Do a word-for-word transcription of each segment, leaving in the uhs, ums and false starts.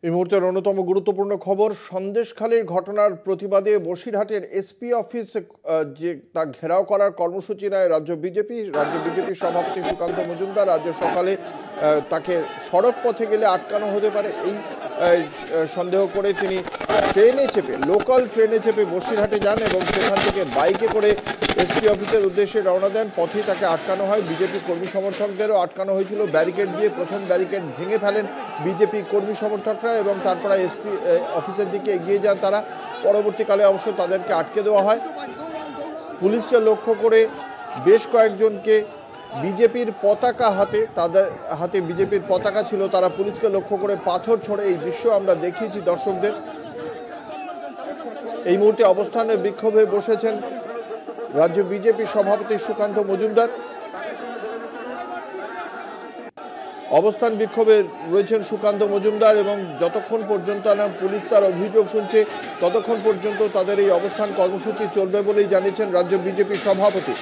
এই মুহূর্তের অন্যতম গুরুত্বপূর্ণ খবর, সন্দেশখালীর ঘটনার প্রতিবাদে বসিরহাটের এসপি অফিস যে তা ঘেরাও করার কর্মসূচি নেয় রাজ্য বিজেপি। রাজ্য বিজেপির সভাপতি সুকান্ত মজুমদার আজ সকালে তাকে সড়ক পথে গেলে আটকানো হতে পারে এই সন্দেহ করে তিনি ট্রেনে চেপে লোকাল ট্রেনে চেপে বসিরহাটে যান এবং সেখান থেকে বাইকে করে এসপি অফিসের উদ্দেশ্যে রওনা দেন। পথে তাকে আটকানো হয়। বিজেপি কর্মী সমর্থকদেরও আটকানো হয়েছিল ব্যারিকেড দিয়ে। প্রথম ব্যারিকেড ভেঙে ফেলেন বিজেপি কর্মী সমর্থকরা এবং তারপরে এসপি অফিসের দিকে এগিয়ে যান তারা। পরবর্তীকালে অবশ্য তাদেরকে আটকে দেওয়া হয়। পুলিশকে লক্ষ্য করে বেশ কয়েকজনকে বিজেপির পতাকা হাতে তাদের হাতে বিজেপির পতাকা ছিল, তারা পুলিশকে লক্ষ্য করে পাথর ছোড়ে। এই দৃশ্য আমরা দেখিয়েছি দর্শকদের। এই মুহূর্তে অবস্থানে বিক্ষোভে বসেছেন রাজ্য বিজেপি সভাপতি সুকান্ত মজুমদার। অবস্থান বিক্ষোভে রয়েছেন সুকান্ত মজুমদার এবং যতক্ষণ পর্যন্ত না পুলিশ তার অভিযোগ শুনছে ততক্ষণ পর্যন্ত তাদের এই অবস্থান কর্মসূচি চলবে বলেই জানিয়েছেন রাজ্য বিজেপি সভাপতি।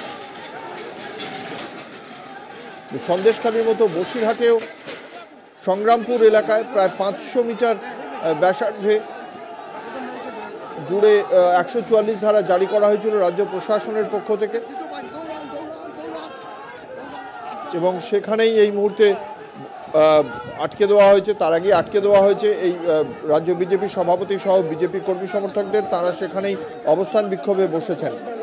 সন্দেশখালীর মতো বসিরহাটেও সংগ্রামপুর এলাকায় প্রায় পাঁচশো মিটার ব্যাসার্ধে জুড়ে একশো চুয়াল্লিশ ধারা জারি করা হয়েছিল রাজ্য প্রশাসনের পক্ষ থেকে এবং সেখানেই এই মুহূর্তে আটকে দেওয়া হয়েছে। তার আগে আটকে দেওয়া হয়েছে এই রাজ্য বিজেপি সভাপতি সহ বিজেপি কর্মী সমর্থকদের। তারা সেখানেই অবস্থান বিক্ষোভে বসেছেন।